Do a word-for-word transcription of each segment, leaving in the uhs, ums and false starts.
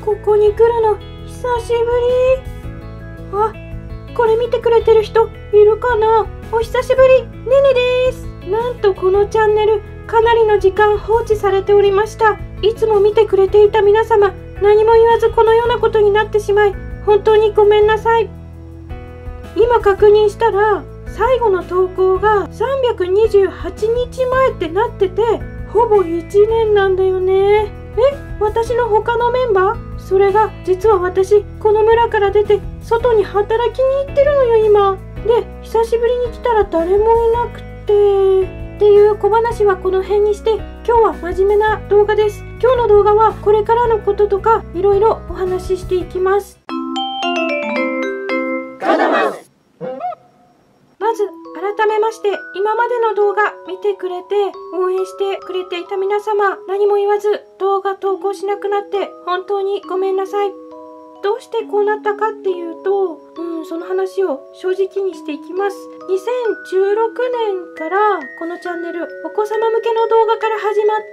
ここに来るの久しぶり。あ、これ見てくれてる人いるかな。お久しぶり、ねねです。なんとこのチャンネルかなりの時間放置されておりました。いつも見てくれていた皆様、何も言わずこのようなことになってしまい本当にごめんなさい。今確認したら最後の投稿がさんびゃくにじゅうはちにちまえってなってて、ほぼいちねんなんだよね。え、私の他のメンバー？それが実は私この村から出て外に働きに行ってるのよ今。で久しぶりに来たら誰もいなくてっていう小話はこの辺にして、今日は真面目な動画です。今日の動画はこれからのこととかいろいろお話ししていきます。まず改めまして、今までの動画見てくれて応援してくれていた皆様、何も言わず動画投稿しなくなって本当にごめんなさい。どうしてこうなったかっていうと、うん、その話を正直にしていきます。にせんじゅうろくねんからこのチャンネルお子様向けの動画から始まって、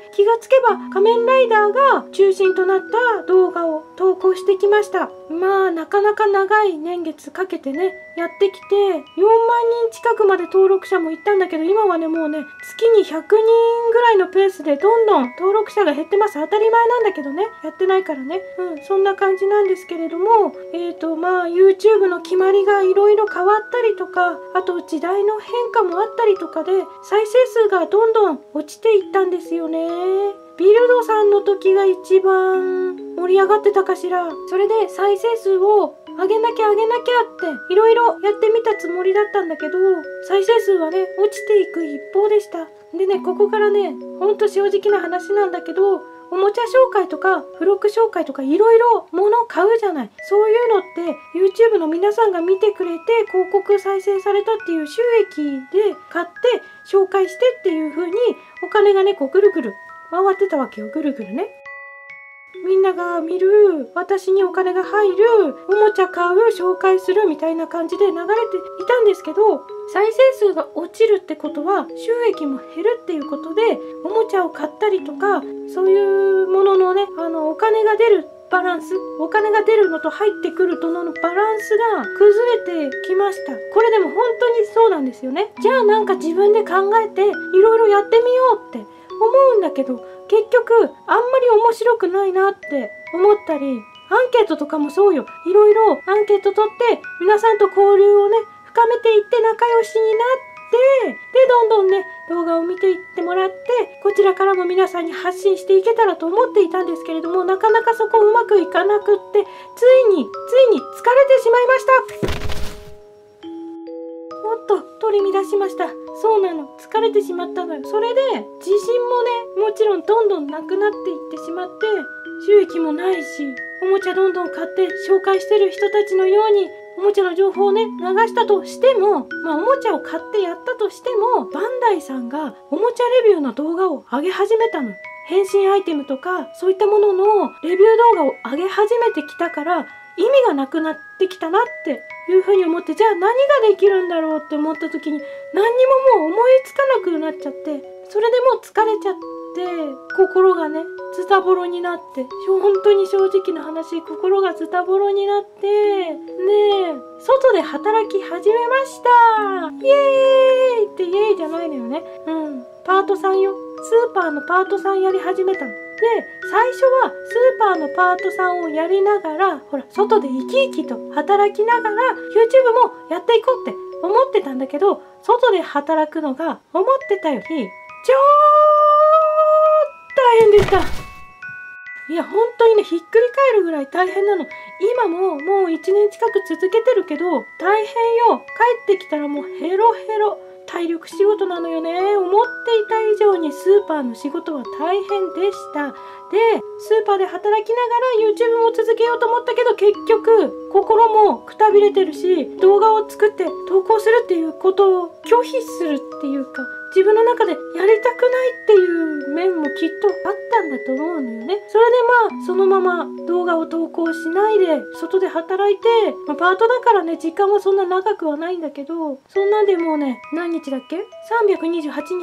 気がつけば仮面ライダーが中心となった動画を投稿してきました。まあなかなか長い年月かけてねやってきて、よんまんにん近くまで登録者もいったんだけど、今はねもうね月にひゃくにんぐらいのペースでどんどん登録者が減ってます。当たり前なんだけどね、やってないからね。うん、そんな感じなんですけれども、えーとまあ YouTube の決まりがいろいろ変わったりとか、あと時代の変化もあったりとかで再生数がどんどん落ちていったんですよね。ビルドさんの時が一番盛り上がってたかしら。それで再生数を上げなきゃ上げなきゃっていろいろやってみたつもりだったんだけど、再生数はね落ちていく一方でした。でね、ここからねほんと正直な話なんだけど、おもちゃ紹介とか付録紹介とかいろいろ物を買うじゃない。そういうのって YouTube の皆さんが見てくれて広告再生されたっていう収益で買って紹介してっていう風にお金がねこうぐるぐる回ってたわけよ。ぐるぐるね。みんなが見る、私にお金が入る、おもちゃ買う、紹介するみたいな感じで流れていたんですけど、再生数が落ちるってことは収益も減るっていうことで、おもちゃを買ったりとかそういうもののね、あのお金が出るバランス、お金が出るのと入ってくるとのバランスが崩れてきました。これでも本当にそうなんですよね。じゃあなんか自分で考えていろいろやってみようって思うんだけど、結局あんまり面白くないなって思ったり、アンケートとかもそうよ。いろいろアンケート取って皆さんと交流をね深めていって仲良しになって、でどんどんね動画を見ていってもらって、こちらからも皆さんに発信していけたらと思っていたんですけれども、なかなかそこうまくいかなくって、ついについに疲れてしまいました。おっと取り乱しました。そうなの、疲れてしまったのよ。それで自信もねもちろんどんどんなくなっていってしまって、収益もないし、おもちゃどんどん買って紹介してる人たちのようにおもちゃの情報をね流したとしても、まあおもちゃを買ってやったとしても、バンダイさんがおもちゃレビューの動画を上げ始めたの。変身アイテムとかそういったもののレビュー動画を上げ始めてきたから、意味がなくなってきたなっていうふうに思って、じゃあ何ができるんだろうって思った時に何にももう思いつかなくなっちゃって、それでもう疲れちゃって、心がねズタボロになって、本当に正直な話、心がズタボロになって、で外で働き始めました。イエーイってイエーイじゃないのよね。うんパートさんよ。スーパーのパートさんやり始めたの。で最初はスーパーのパートさんをやりながら、ほら外で生き生きと働きながら YouTube もやっていこうって思ってたんだけど、外で働くのが思ってたより超大変でした。いや本当にねひっくり返るぐらい大変なの。今ももういちねん近く続けてるけど大変よ。帰ってきたらもうヘロヘロ。体力仕事なのよね。思っていた以上にスーパーの仕事は大変でした。でスーパーで働きながら YouTube も続けようと思ったけど、結局心もくたびれてるし、動画を作って投稿するっていうことを拒否するっていうか、自分の中でやりたくないっていう面もきっとあったんだと思うのよね。それでまあそのまま動画を投稿しないで外で働いて、まあ、パートだからね時間はそんな長くはないんだけど、そんなんでもうね何日だっけさんびゃくにじゅうはちにちか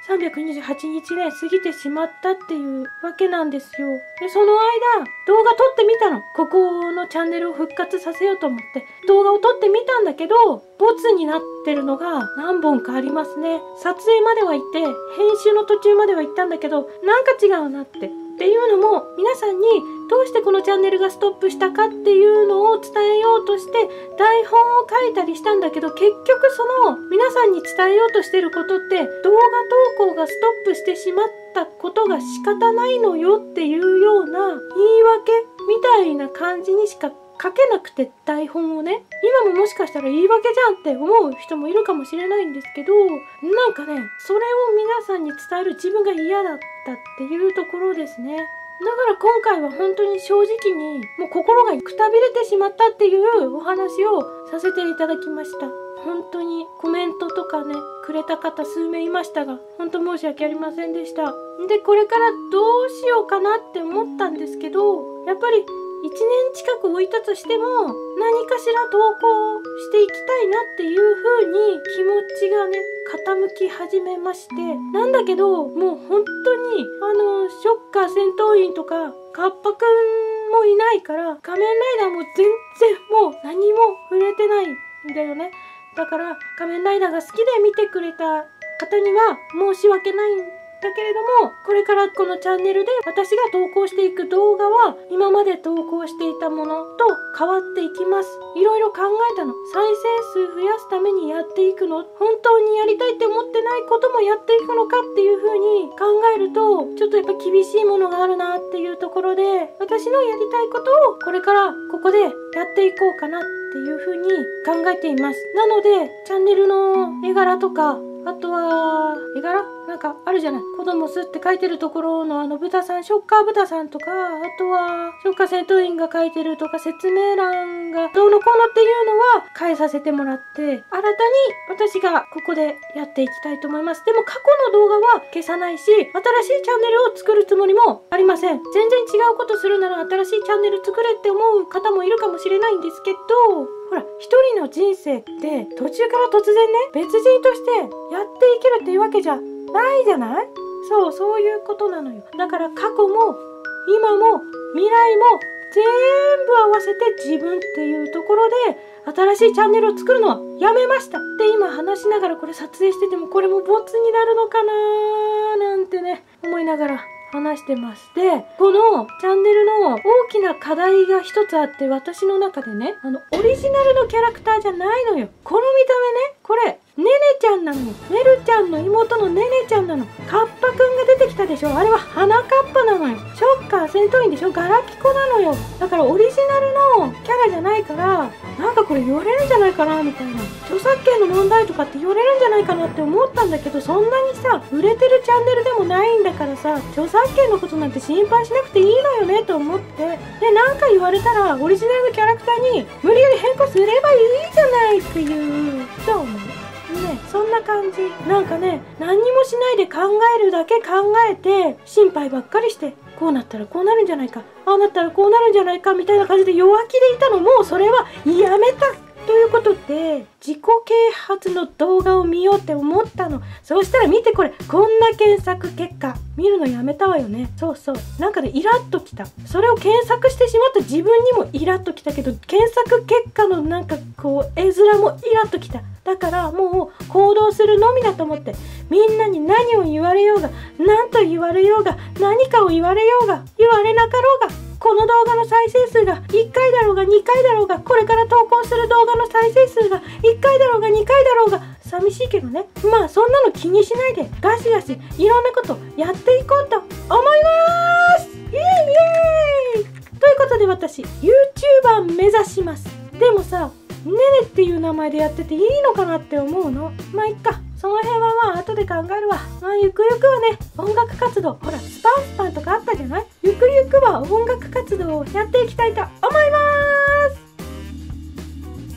さんびゃくにじゅうはちにちね、過ぎてしまったっていうわけなんですよ。で、その間、動画撮ってみたの。ここのチャンネルを復活させようと思って、動画を撮ってみたんだけど、ボツになってるのが何本かありますね。撮影までは行って、編集の途中までは行ったんだけど、なんか違うなって。っていうのも、皆さんにどうしてこのチャンネルがストップしたかっていうのを伝えようとして、台本を書いたりしたんだけど、結局その皆さんに伝えようとしてることって、動画投稿がストップしてしまったことが仕方ないのよっていうような言い訳みたいな感じにしか書けなくて、台本をね。今ももしかしたら言い訳じゃんって思う人もいるかもしれないんですけど、なんかね、それを皆さんに伝える自分が嫌だったっていうところですね。だから今回は本当に正直にもう心がくたびれてしまったっていうお話をさせていただきました。本当にコメントとかね、くれた方数名いましたが、本当申し訳ありませんでした。で、これからどうしようかなって思ったんですけど、やっぱりいちねん近く置いたとしても、何かしら投稿していきたいなっていう風に気持ちがね、傾き始めまして。なんだけど、もう本当に、あの、ショッカー戦闘員とか、カッパくんもいないから、仮面ライダーも全然もう何も触れてないんだよね。だから、仮面ライダーが好きで見てくれた方には申し訳ないんだけれども、これからこのチャンネルで私が投稿していく動画は今まで投稿していたものと変わっていきます。いろいろ考えたの。再生数増やすためにやっていくの？本当にやりたいって思ってないこともやっていくのかっていう風に考えると、ちょっとやっぱ厳しいものがあるなっていうところで、私のやりたいことをこれからここでやっていこうかなっていう風に考えています。なので、チャンネルの絵柄とか、あとは、絵柄なんかあるじゃない。子供すって書いてるところのあの豚さん、ショッカー豚さんとか、あとは、ショッカー戦闘員が書いてるとか、説明欄がどうのこうのっていうのは変えさせてもらって、新たに私がここでやっていきたいと思います。でも過去の動画は消さないし、新しいチャンネルを作るつもりもありません。全然違うことするなら新しいチャンネル作れって思う方もいるかもしれないんですけど、ほら、一人の人生って途中から突然ね、別人としてやっていけるっていうわけじゃないじゃない？そう、そういうことなのよ。だから過去も今も未来も全部合わせて自分っていうところで新しいチャンネルを作るのはやめましたって今話しながらこれ撮影しててもこれもボツになるのかなーなんてね、思いながら話してます。で、このチャンネルの大きな課題が一つあって、私の中でね、あの、オリジナルのキャラクターじゃないのよ。この見た目ね、これ、ネネちゃんなのよ。メルちゃんの妹のネネちゃんなの。カッパくんが出てきたでしょ。あれは花カッパなのよ。ショッカー戦闘員でしょ。ガラピコなのよ。だからオリジナルのキャラじゃないから、なんかこれ言われるんじゃないかなみたいな。著作権の問題とかって言われるんじゃないかなって思ったんだけど、そんなにさ、売れてるチャンネルでもないんだからさ、著作権のことなんて心配しなくていいのよねと思って。で、なんか言われたら、オリジナルのキャラクターに無理やり変更すればいいじゃないっていう、どう思う？ね、そんな感じ。なんかね、何にもしないで考えるだけ考えて、心配ばっかりして、こうなったらこうなるんじゃないか、ああなったらこうなるんじゃないかみたいな感じで弱気でいたのも、それはやめたということで、自己啓発の動画を見ようって思ったの。そうしたら見てこれ、こんな検索結果。見るのやめたわよね。そうそう。なんかね、イラッときた。それを検索してしまった自分にもイラッときたけど、検索結果のなんかこう、絵面もイラッときた。だからもう行動するのみだと思って、みんなに何を言われようが、何と言われようが、何かを言われようが、言われなかろうが、この動画の再生数がいっかいだろうがにかいだろうが、これから投稿する動画の再生数がいっかいだろうがにかいだろうが、寂しいけどね。まあそんなの気にしないで、ガシガシいろんなことやっていこうと思います。イエイイエイということで私、YouTuber 目指します。でもさ、ネネっていう名前でやってていいのかなって思うの。まあいっか。その辺はまあ後で考えるわ。まあゆくゆくはね、音楽活動。ほら、スパンスパンとかあったじゃない？ゆくゆくは音楽活動をやっていきたいと思います。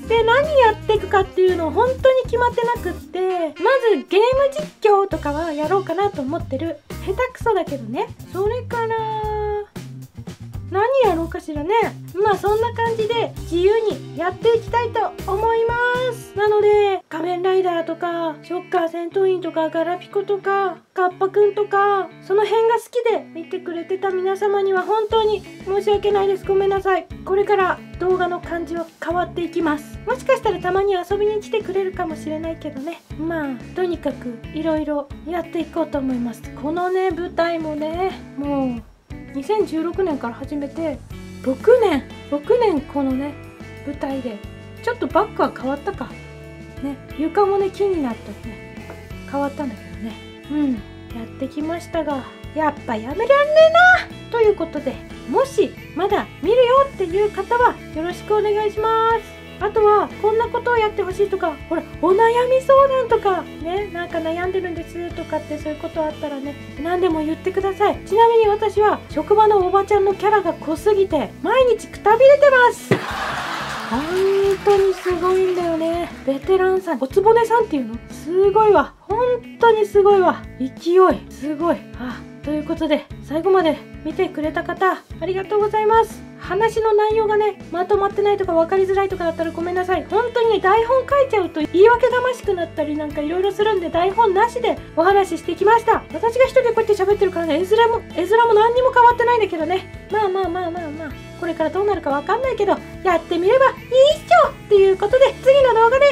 で、何やっていくかっていうの本当に決まってなくって、まずゲーム実況とかはやろうかなと思ってる。下手くそだけどね。それから、何やろうかししらね。まあそんな感じで自由にやっていきたいと思います。なので仮面ライダーとかショッカー戦闘員とかガラピコとかカッパくんとかその辺が好きで見てくれてた皆様には本当に申し訳ないです。ごめんなさい。これから動画の感じは変わっていきます。もしかしたらたまに遊びに来てくれるかもしれないけどね。まあとにかくいろいろやっていこうと思います。このね舞台もねもうにせんじゅうろくねんから始めてろくねんろくねんこのね舞台でちょっとバッグは変わったかね、床もね木になってね変わったんだけどね、うんやってきましたがやっぱやめらんねえなということで、もしまだ見るよっていう方はよろしくお願いします。あとはこんなことをやってほしいとか、ほらお悩み相談とかね、なんか悩んでるんですとかってそういうことあったらね何でも言ってください。ちなみに私は職場のおばちゃんのキャラが濃すぎて毎日くたびれてます。本当にすごいんだよね。ベテランさん、おつぼねさんっていうのすごいわ。本当にすごいわ。勢いすごい。あ、ということで最後まで見てくれた方ありがとうございます。話の内容がねまとまってないとか分かりづらいとかだったらごめんなさい。本当にね台本書いちゃうと言い訳がましくなったりなんかいろいろするんで台本なしでお話ししてきました。私が一人でこうやって喋ってるからね絵面も絵面も何にも変わってないんだけどね。まあまあまあまあまあこれからどうなるか分かんないけどやってみればいいっしょっていうことで次の動画で